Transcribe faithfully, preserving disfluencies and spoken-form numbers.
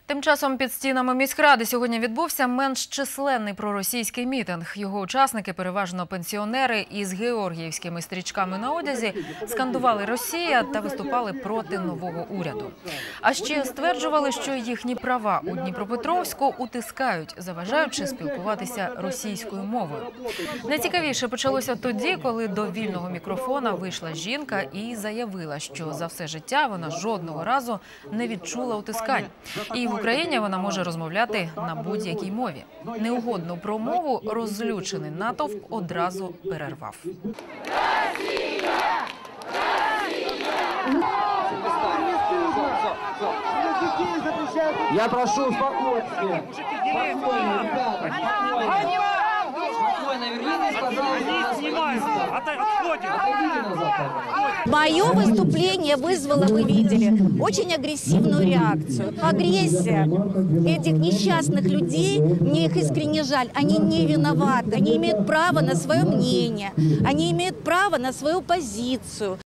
Тим часом під стінами міськради сьогодні відбувся менш численний проросійський мітинг. Його учасники, переважно пенсіонери із георгіївськими стрічками на одязі, скандували «Росія» та виступали проти нового уряду. А ще стверджували, що їхні права у Дніпропетровську утискають, заважаючи спілкуватися російською мовою. Найцікавіше почалося тоді, коли до вільного мікрофона вийшла жінка і заявила, що за все життя вона жодного разу не відчула утискань. І в Україні вона може розмовляти на будь-якій мові. Неугодну промову розлючений натовп одразу перервав. Я прошу успокойтесь. Спокойно, ребята, спокойно. Спокойно, вернитесь, пожалуйста. Отойдите назад. Мое выступление вызвало, вы видели, очень агрессивную реакцию. Агрессия этих несчастных людей, мне их искренне жаль, они не виноваты, они имеют право на свое мнение, они имеют право на свою позицию.